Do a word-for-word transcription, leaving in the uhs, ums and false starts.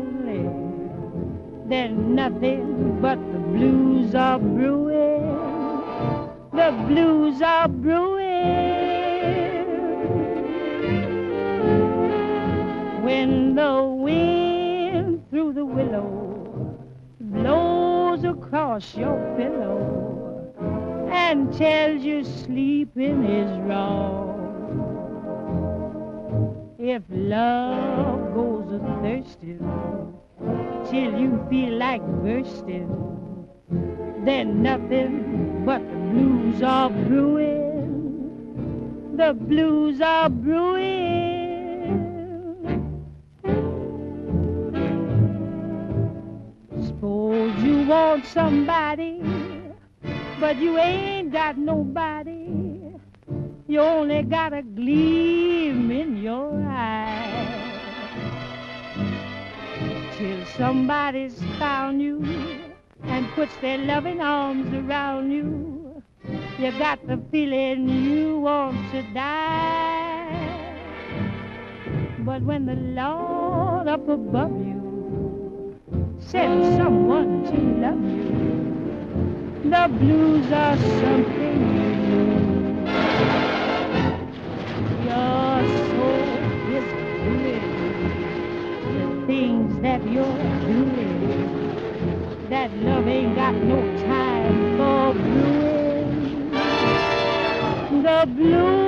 lonely, then nothing but the blues are brewing. The blues are brewing. When the wind through the willow blows across your pillow and tells you sleeping is wrong. If love goes a-thirsting till you feel like bursting, then nothing but the blues are brewing. The blues are brewing. Suppose you want somebody, but you ain't got nobody. You only got a gleam in your eye. Till somebody's found you and puts their loving arms around you, you got the feeling you want to die. But when the Lord up above you sends someone to love you, the blues are something new. Your soul is doing the things that you're doing. That love ain't got no time for brewing. The blues